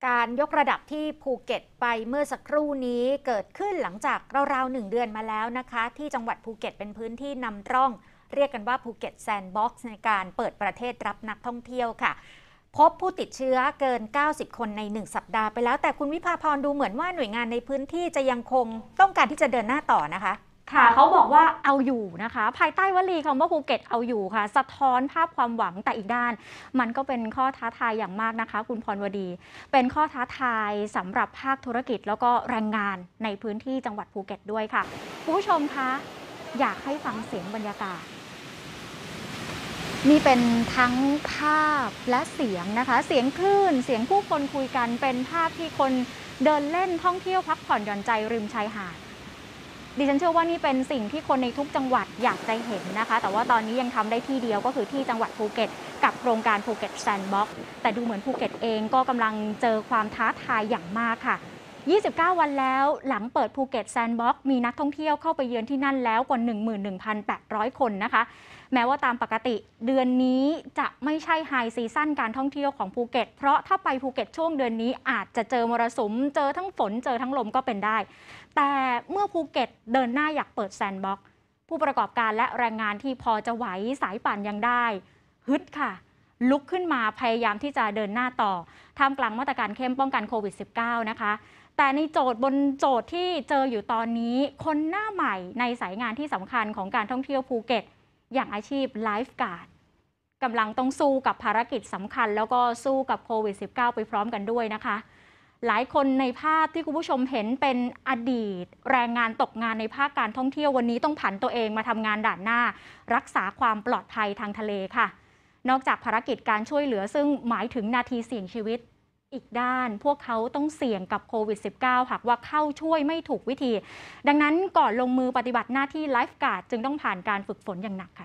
การยกระดับที่ภูเก็ตไปเมื่อสักครู่นี้เกิดขึ้นหลังจากราวๆ1 เดือนมาแล้วนะคะที่จังหวัดภูเก็ตเป็นพื้นที่นำร่องเรียกกันว่าภูเก็ตแซนด์บ็อกซ์ในการเปิดประเทศรับนักท่องเที่ยวค่ะพบผู้ติดเชื้อเกิน90คนใน1สัปดาห์ไปแล้วแต่คุณวิภาพรดูเหมือนว่าหน่วยงานในพื้นที่จะยังคงต้องการที่จะเดินหน้าต่อนะคะค่ะเขาบอกว่าเอาอยู่นะคะภายใต้วลีคำว่าภูเก็ตเอาอยู่ค่ะสะท้อนภาพความหวังแต่อีกด้านมันก็เป็นข้อท้าทายอย่างมากนะคะคุณพรวดีเป็นข้อท้าทายสำหรับภาคธุรกิจแล้วก็แรงงานในพื้นที่จังหวัดภูเก็ตด้วยค่ะคุณผู้ชมคะอยากให้ฟังเสียงบรรยากาศนี่เป็นทั้งภาพและเสียงนะคะเสียงคลื่นเสียงผู้คนคุยกันเป็นภาพที่คนเดินเล่นท่องเที่ยวพักผ่อนหย่อนใจริมชายหาดดิฉันเชื่อว่านี่เป็นสิ่งที่คนในทุกจังหวัดอยากจะเห็นนะคะแต่ว่าตอนนี้ยังทำได้ที่เดียวก็คือที่จังหวัดภูเก็ตกับโครงการภูเก็ตแซนด์บ็อกซ์แต่ดูเหมือนภูเก็ตเองก็กำลังเจอความท้าทายอย่างมากค่ะ29 วันแล้วหลังเปิดภูเก็ตแซนด์บ็อกซ์มีนักท่องเที่ยวเข้าไปเยือนที่นั่นแล้วกว่า 11,800 คนนะคะแม้ว่าตามปกติเดือนนี้จะไม่ใช่ไฮซีซั่นการท่องเที่ยวของภูเก็ตเพราะถ้าไปภูเก็ตช่วงเดือนนี้อาจจะเจอมรสุมเจอทั้งฝนเจอทั้งลมก็เป็นได้แต่เมื่อภูเก็ตเดินหน้าอยากเปิดแซนด์บ็อกซ์ผู้ประกอบการและแรงงานที่พอจะไหวสายป่านยังได้ฮึดค่ะลุกขึ้นมาพยายามที่จะเดินหน้าต่อท่ามกลางมาตรการเข้มป้องกันโควิด -19 นะคะแต่ในโจทย์ที่เจออยู่ตอนนี้คนหน้าใหม่ในสายงานที่สำคัญของการท่องเที่ยวภูเก็ตอย่างอาชีพไลฟ์การ์ดกำลังต้องสู้กับภารกิจสำคัญแล้วก็สู้กับโควิด -19 ไปพร้อมกันด้วยนะคะหลายคนในภาพที่คุณผู้ชมเห็นเป็นอดีตแรงงานตกงานในภาคการท่องเที่ยววันนี้ต้องผันตัวเองมาทำงานด่านหน้ารักษาความปลอดภัยทางทะเลค่ะนอกจากภารกิจการช่วยเหลือซึ่งหมายถึงนาทีเสี่ยงชีวิตอีกด้านพวกเขาต้องเสี่ยงกับโควิด -19 หากว่าเข้าช่วยไม่ถูกวิธีดังนั้นก่อนลงมือปฏิบัติหน้าที่ไลฟ์การ์ดจึงต้องผ่านการฝึกฝนอย่างหนักค่ะ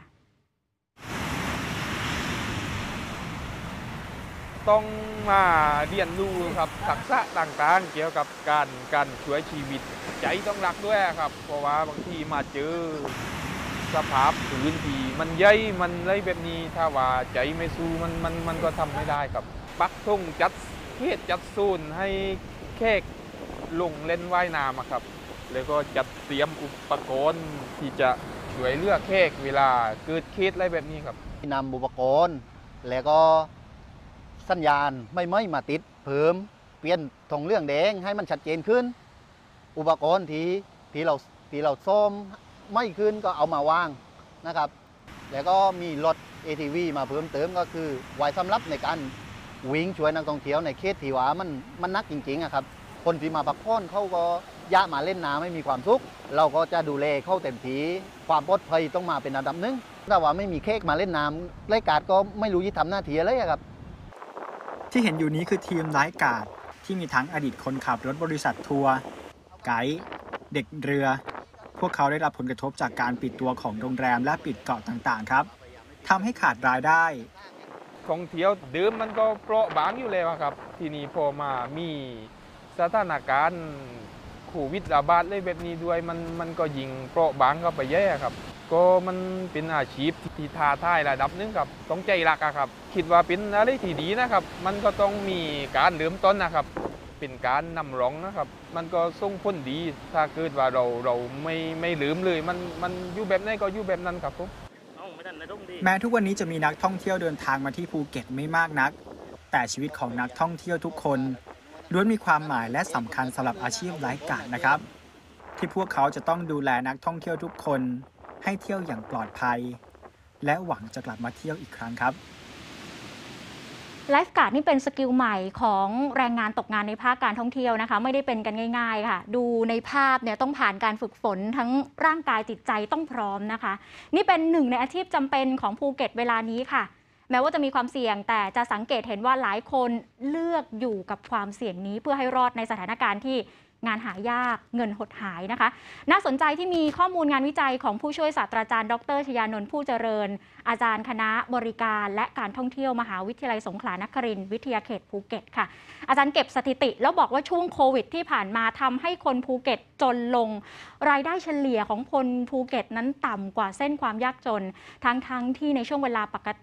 ต้องมาเรียนรู้ครับทักษะต่างๆเกี่ยวกับการช่วยชีวิตใจต้องรักด้วยครับเพราะว่าบางทีมาเจอสภาพพื้นที่มันใหญ่มันอะไรแบบนี้ถ้าว่าใจไม่สู้มันก็ทำไม่ได้ครับปักธงจัดเขตจัดโซนให้แขกลงเล่นว่ายน้ำครับแล้วก็จัดเตรียมอุปกรณ์ที่จะช่วยเหลือแขกเวลาเกิดเคสอะไรแบบนี้ครับนำอุปกรณ์แล้วก็สัญญาณไม่มาติดเพิ่มเปลี่ยนธงเรื่องแดงให้มันชัดเจนขึ้นอุปกรณ์ที่เราซ่อมไม่ขึ้นก็เอามาวางนะครับแล้วก็มีรถ ATV มาเพิ่มเติมก็คือไว้สำหรับในการวิ่งช่วยนักท่องเที่ยวในเขตที่ว่ามันนักจริงๆครับคนที่มาพักผ่อนเขาก็ย่ามาเล่นน้ำไม่มีความสุขเราก็จะดูแลเข้าเต็มที่ความปลอดภัยต้องมาเป็นอันดับหนึ่งถ้าว่าไม่มีเค้กมาเล่นน้ำรายการก็ไม่รู้จะทำหน้าที่อะไรครับที่เห็นอยู่นี้คือทีมไลฟ์การ์ดที่มีทั้งอดีตคนขับรถบริษัททัวร์ไกด์เด็กเรือพวกเขาได้รับผลกระทบจากการปิดตัวของโรงแรมและปิดเกาะต่างๆครับทำให้ขาดรายได้ท่องเที่ยวเดิมมันก็เปราะบางอยู่แล้วครับทีนี้พอมามีสถานการณ์โควิดระบาดเลยแบบนี้ด้วยมันก็ยิ่งเปราะบางเข้าไปแย่ครับก็มันเป็นอาชีพที่ท้าทายระดับนึงครับต้องใจรักครับคิดว่าเป็นอะไรที่ดีนะครับมันก็ต้องมีการเริ่มต้นนะครับเป็นการนำร่องนะครับมันก็ส่งผลดีถ้าเกิดว่าเราไม่ลืมเลยมันอยู่แบบไหนก็อยู่แบบนั้นครับผมแม้ทุกวันนี้จะมีนักท่องเที่ยวเดินทางมาที่ภูเก็ตไม่มากนักแต่ชีวิตของนักท่องเที่ยวทุกคนล้วนมีความหมายและสำคัญสำหรับอาชีพไลฟ์การ์ดนะครับที่พวกเขาจะต้องดูแลนักท่องเที่ยวทุกคนให้เที่ยวอย่างปลอดภัยและหวังจะกลับมาเที่ยวอีกครั้งครับไลฟ์การ์ดนี่เป็นสกิลใหม่ของแรงงานตกงานในภาคการท่องเที่ยวนะคะไม่ได้เป็นกันง่ายๆค่ะดูในภาพเนี่ยต้องผ่านการฝึกฝนทั้งร่างกายจิตใจต้องพร้อมนะคะนี่เป็นหนึ่งในอาชีพจำเป็นของภูเก็ตเวลานี้ค่ะแม้ว่าจะมีความเสี่ยงแต่จะสังเกตเห็นว่าหลายคนเลือกอยู่กับความเสี่ยงนี้เพื่อให้รอดในสถานการณ์ที่งานหายากเงินหดหายนะคะน่าสนใจที่มีข้อมูลงานวิจัยของผู้ช่วยศาสตราจารย์ดร.ชยานนท์ผู้เจริญอาจารย์คณะบริการและการท่องเที่ยวมหาวิทยาลัยสงขลานครินทร์วิทยาเขตภูเก็ตค่ะอาจารย์เก็บสถิติแล้วบอกว่าช่วงโควิดที่ผ่านมาทำให้คนภูเก็ตจนลงรายได้เฉลี่ยของคนภูเก็ตนั้นต่ำกว่าเส้นความยากจนทั้งที่ในช่วงเวลาปกติ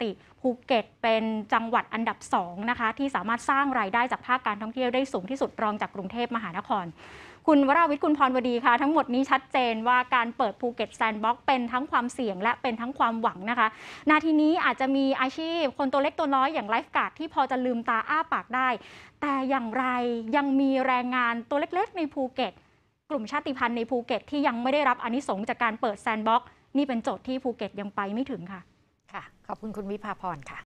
ภูเก็ตเป็นจังหวัดอันดับ2นะคะที่สามารถสร้างรายได้จากภาคการท่องเที่ยวได้สูงที่สุดรองจากกรุงเทพมหานครคุณวราวิทย์ คุณพรวดีค่ะทั้งหมดนี้ชัดเจนว่าการเปิดภูเก็ตแซนด์บ็อกซ์เป็นทั้งความเสี่ยงและเป็นทั้งความหวังนะคะนาทีนี้อาจจะมีอาชีพคนตัวเล็กตัวน้อยอย่างไลฟ์การ์ดที่พอจะลืมตาอ้าปากได้แต่อย่างไรยังมีแรงงานตัวเล็กๆในภูเก็ตกลุ่มชาติพันธุ์ในภูเก็ตที่ยังไม่ได้รับอานิสงส์จากการเปิดแซนด์บ็อกซ์นี่เป็นโจทย์ที่ภูเก็ตยังไปไม่ถึงค่ะค่ะ ขอบคุณคุณวิภาพรค่ะ